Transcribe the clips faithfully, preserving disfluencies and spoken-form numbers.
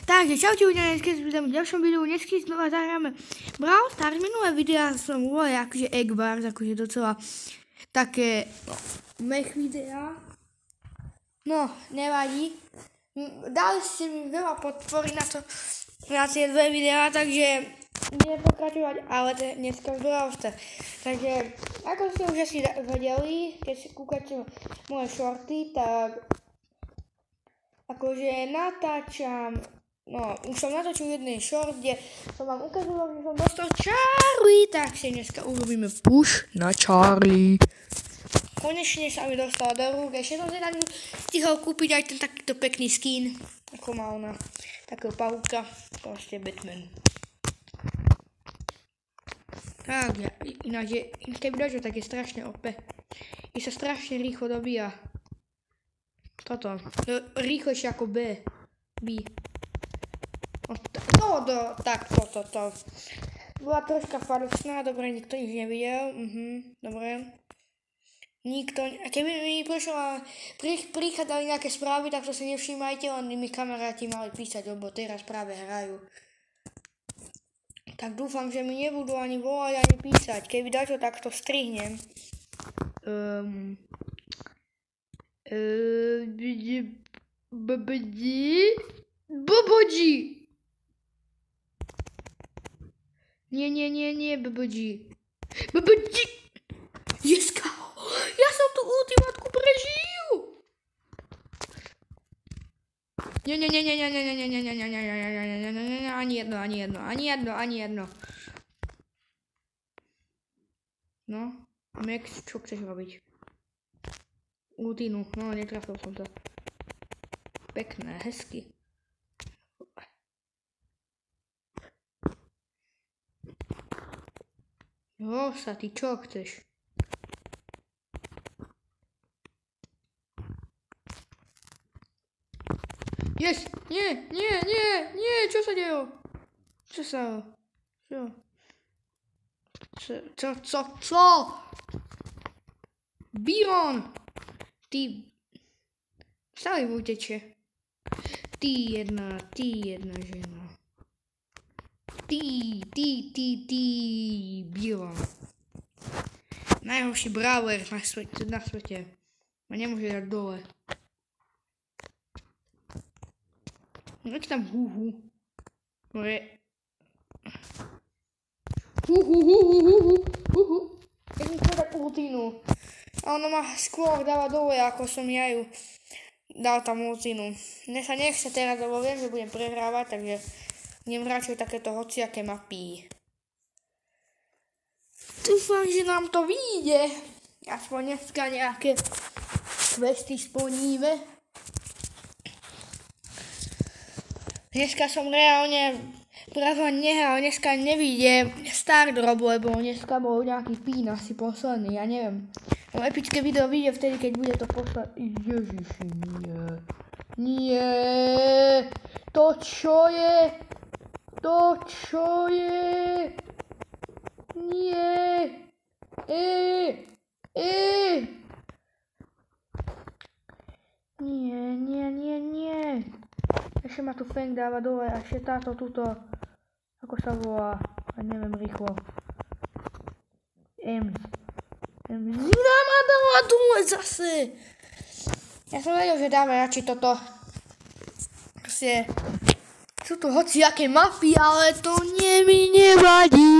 Takže čaute ľudia, dneska sme v ďalšom videu, dneska znova zahráme Brawl Stars. Minulé videa som volal akože Egg Wars, akože docela také no, mech videa. No, nevadí. Dali ste mi veľa podpory na to, na tie dve videá, takže budem pokračovať, ale dneska v Brawl Stars. Takže, ako ste už asi vedeli, keď si kúkate moje shorty, tak akože natáčam, no už som natočil jednej short, kde som vám ukazoval, že som dostal Charlie, tak si dneska urobíme push na Charlie. Konečne sa mi dostala do rúk, ešte som si na ňu stihol kúpiť aj ten takýto pekný skin, ako má ona, takého pavúka, proste Batman. Tak, ja, ináč je, keď dožo, tak je strašne ó pé. I sa strašne rýchlo dobíja. Toto, rýchlejšie ako B. B. No, do, tak, toto, to. Bola troška falošná, dobre, nikto nič nevidel. Mhm, dobre. Nikto, a keby mi prišlo, prichádzali nejaké správy, tak to si nevšímajte, len mi kamaráti mali písať, lebo teraz práve hrajú. Tak dúfam, že mi nebudú ani volať, ani písať. Keby dačo, tak to strihnem. Um, uh, Babadí? Babadí! Nie, nie, nie, nie, babadí. Babadí! Jeska! Ja som tú ultimátku prežil! Nie, nie, nie, nie, nie, nie, nie, nie, nie, nie, nie, nie, nie, nie, nie, ani jedno, ani jedno, ani jedno, ani jedno. No, Max, čo chceš robiť? Ultinu, no, netrafil som to. Pekné, hezky. Jo, sa ty čo chceš? Yes! Nie, nie, nie, nie, čo sa deje? Čo sa? Čo? Čo, čo, čo, čo? Byron! Ty... Stále mu uteče. Ty jedna, ty jedna žena. Ty, ty, ty, ty, Byron. Najhorší brawler na svete, na svete. Ma nemôže dať dole. Nech tam hu hu. More. Hu hu hu hu hu hu hu hu. Ja som chcel tak ultinu. A ona ma skôr dala dole, ako som ja ju dal tam ultinu. Mne sa nechce teraz, lebo viem, že budem prehrávať, takže idem radšej takéto hociaké mapy. Dúfam, že nám to vyjde. Aspoň dneska nejaké questy splníme. Dneska som reálne práve nehral, dneska nevidie Star Drop, lebo dneska bol nejaký pín asi posledný, ja neviem. No epické video vyjde vtedy, keď bude to posledný. Ježiši, nie. Nie. To čo je? To čo je? Nie. Eee. Eee. Nie, nie, nie, nie. Ešte ma tu Fang dáva dole a ešte táto tuto, ako sa volá, a neviem rýchlo. Ems. Ems. Zina ma dala dole zase. Ja som vedel, že dáme radšej toto. Proste, sú tu hociaké mapy, ale to nie mi nevadí.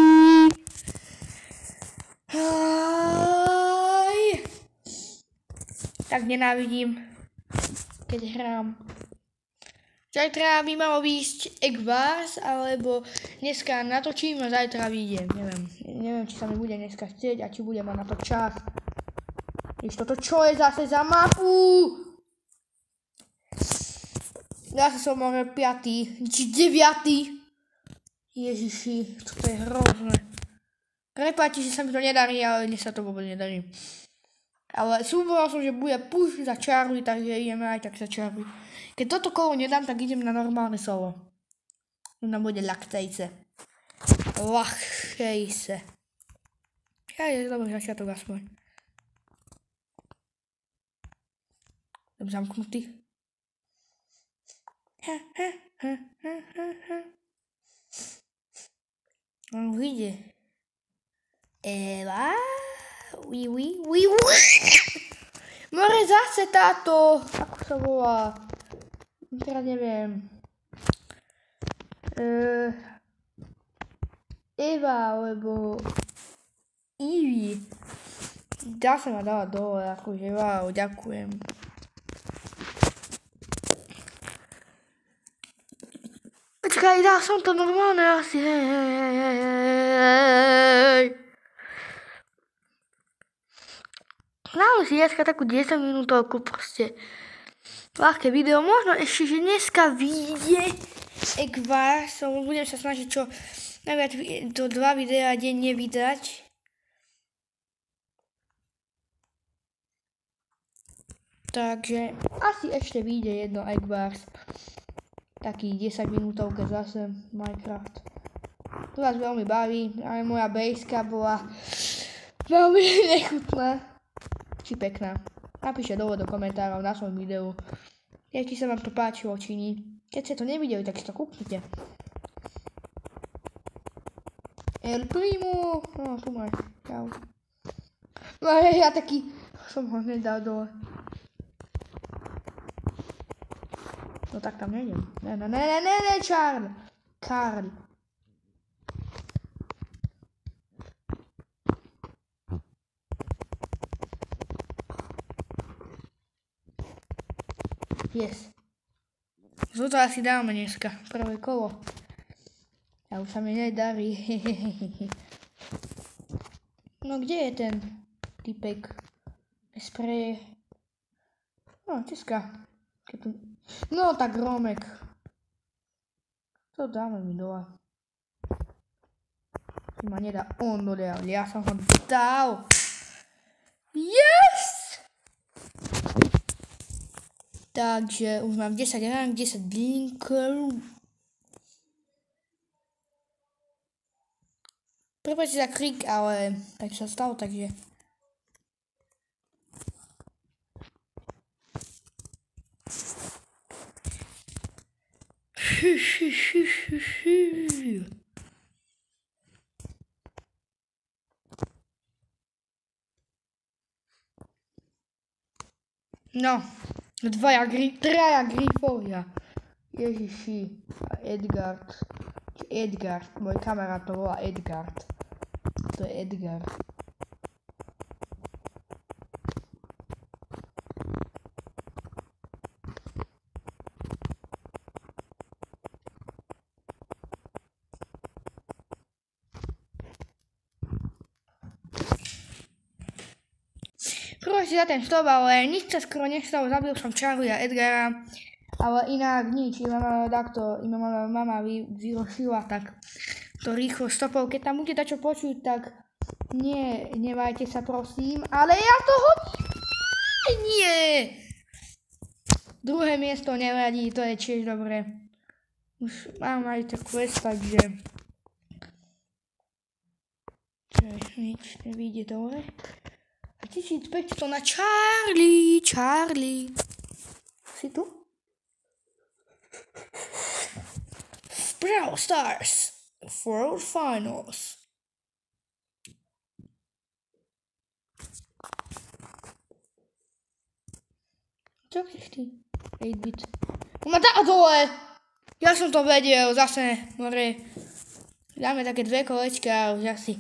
Aj. Tak nenávidím, keď hrám. Zajtra by malo výjsť Egg Wars, alebo dneska natočím a zajtra vyjdem, neviem. Neviem, či sa mi bude dneska chcieť a či bude mať na to čas. Víš, toto čo je zase za mapu? Zase som možno piatý, či deviatý. Ježiši, toto je hrozné. Prepáčte, že sa mi to nedarí, ale dnes sa to vôbec nedarí. Ale súboval som, že bude push za Charlie, takže ideme aj tak za Charlie. Keď toto kolo nedám, tak idem na normálne solo. Ona bude ľahkejšie. Ľahkejšie. Ja je dobrý začiatok aspoň. Som zamknutý. Ha, ha, ha, ha, ha, ha. On vyjde. Eva. Oui, oui, oui, oui. More zase táto. Ako sa volá? Teraz neviem. Uh, Eva, alebo Ivy. Dá sa ma dávať dole, akože wow, ďakujem. Počkaj, dal som to normálne asi, hej, hej, hej, hej, hej. Dáme si dneska takú desať minútovku proste. Ľahké video, možno ešte, že dneska vyjde Ekvar, som budem sa snažiť čo najviac to dva videá denne vydať. Takže asi ešte vyjde jedno Ekvars. Taký desať minútovka zase Minecraft. To vás veľmi baví, ale moja bejska bola veľmi nechutná. Či pekná. Napíšte dole do komentárov na svojom videu, či sa vám to páčilo, či nie. Keď ste to nevideli, tak si to kúknite. El Primo. No, tu máš. Čau. No hej, ja taký som ho nedal dole. No tak tam nejdem. Ne, ne, ne, ne, ne, ne, Charles. Karl. Yes. Co to asi dáme dneska? Prvé kolo. A už sa mi nedarí. No kde je ten typek? Spreje. No, Česka. No tak Romek. To dáme mi dole. Ma nedá on dole, ale ja som ho dal. Yes! Takže už mám desať rán, desať blinkov. Prepáčte za krik, ale tak sa stalo, takže... No, dvaja gri... traja grifovia. Ježiši. A Edgard. Edgard. Môj kamarát to volá Edgard. To je Edgar. Proste za ten stop, ale nič sa skoro nestalo, zabil som Charlie a Edgara, ale inak nič, iba mama takto, iba mama, mama vy, vyrošila tak to rýchlo stopol, keď tam budete čo počuť, tak nie, nevajte sa prosím, ale ja toho nie, nie. Druhé miesto nevadí, to je tiež dobré. Už mám aj to quest, takže... Nič nevíde dole. tisícpäťsto na Charlie, Charlie. Si tu? Brawl Stars World Finals. Čo chceš ty? osem bit. Ma dá dole! Ja som to vedel, zase, more. Dáme také dve kolečka a už asi...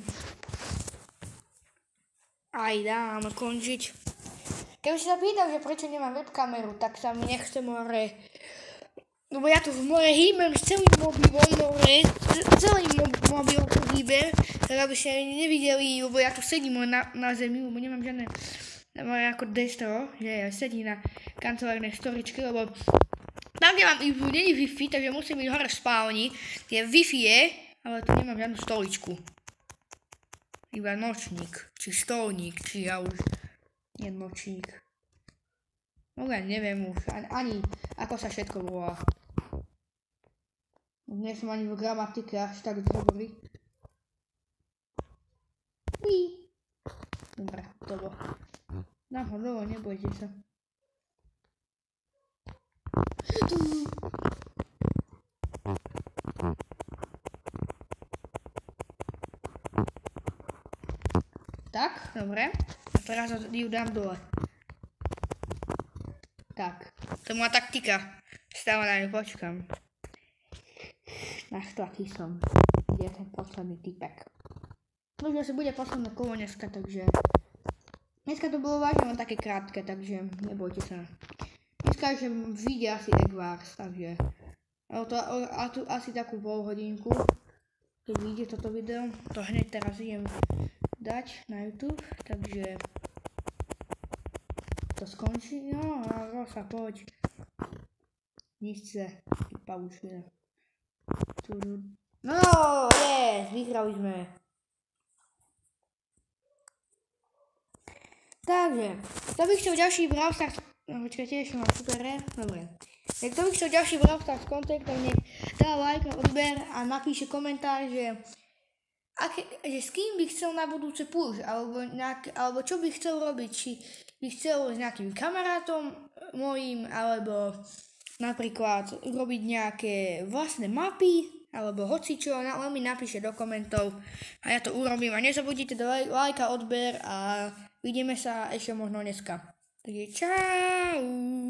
Aj dám končiť. Keby si sa pýtal, že prečo nemám webkameru, tak sa mi nechce more. Lebo ja tu v more hýbem s celým mobilom, more, celým mobilom tu hýbem, tak aby ste nevideli, lebo ja tu sedím na, na zemi, lebo nemám žiadne more ako destro, že ja sedím na kancelárnej storičke, lebo tam, kde mám ibu, není Wi-Fi, takže musím ísť hore v spálni, tie Wi-Fi je, ale tu nemám žiadnu stoličku. Iba nočník, či stolník, či ja už nie nočník. No len neviem už, ani, ani ako sa všetko volá. Nie som ani v gramatike až tak dobrý. Uí. Dobre, to bolo. Dám ho dole, nebojte sa. Tak, dobre. A teraz ju dám dole. Tak, to moja taktika. Stále na ňu počkam. Naštvatý som. Je ten posledný typek. Možno si bude posledné kolo dneska, takže... Dneska to bolo vážne len také krátke, takže nebojte sa. Dneska ešte vyjde asi Egg Wars, takže... Ale to a tu asi takú pol hodinku. Keď vyjde toto video, to hneď teraz idem dať na YouTube, takže... To skončí, no a Rosa, poď. Nič sa, paušuje. No, yes, vyhrali sme. Takže, kto by chcel ďalší Brawl Stars, no počkajte, ešte mám super, dobre. Tak kto by chcel ďalší Brawl Stars content, tak nech dá like, odber a napíše komentár, že, aké, že s kým by chcel na budúce push, alebo, nejak, alebo čo by chcel robiť, či by chcel s nejakým kamarátom mojím, alebo napríklad urobiť nejaké vlastné mapy, alebo hocičo, len mi napíše do komentov a ja to urobím. A nezabudnite dať like a odber a vidíme sa ešte možno dneska. Takže čau!